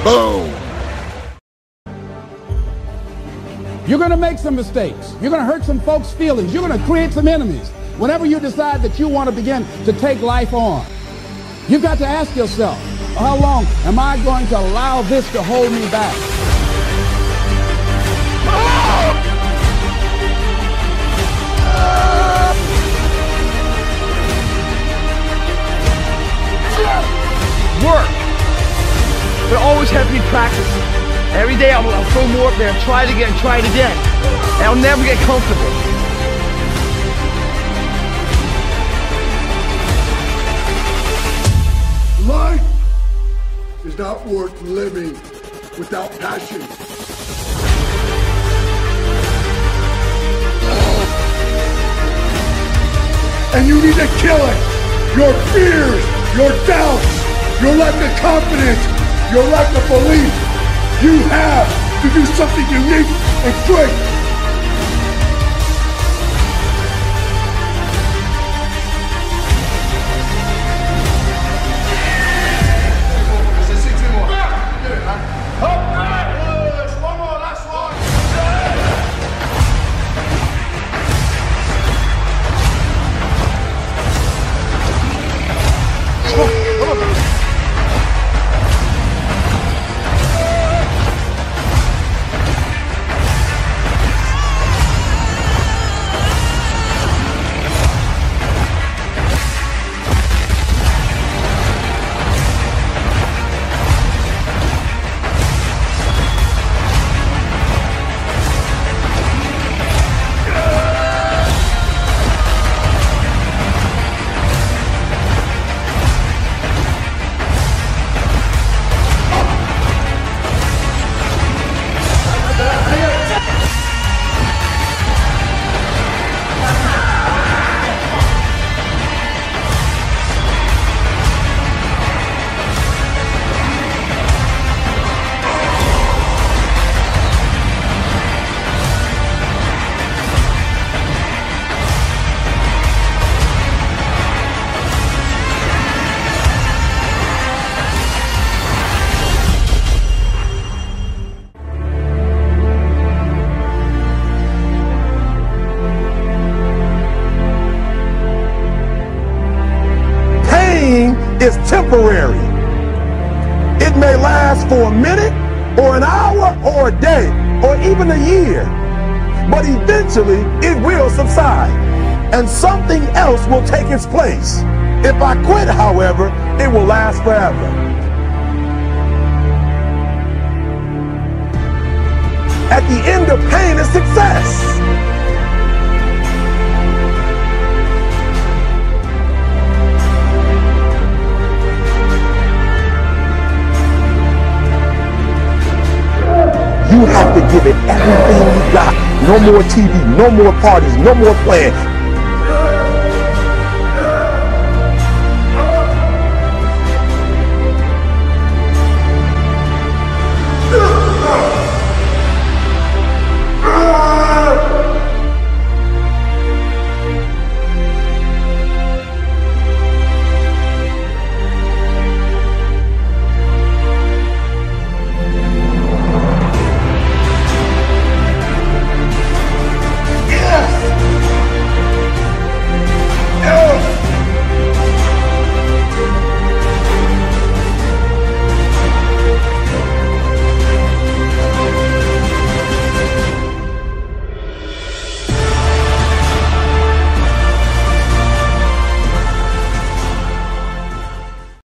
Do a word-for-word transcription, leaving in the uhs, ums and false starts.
Boom. You're going to make some mistakes. You're going to hurt some folks' feelings. You're going to create some enemies. Whenever you decide that you want to begin to take life on, you've got to ask yourself, how long am I going to allow this to hold me back? Work. But always have to be practicing. Every day I'll, I'll throw more up there and try it again and try it again. And I'll never get comfortable. Life is not worth living without passion. And you need to kill it. Your fears, your doubts, your lack of confidence, your lack of belief. You have to do something unique and great. Is temporary. It may last for a minute or an hour or a day or even a year, but eventually it will subside and something else will take its place. If I quit, however, it will last forever. At the end of pain is success. You have to give it everything you got. No more T V, no more parties, no more playing.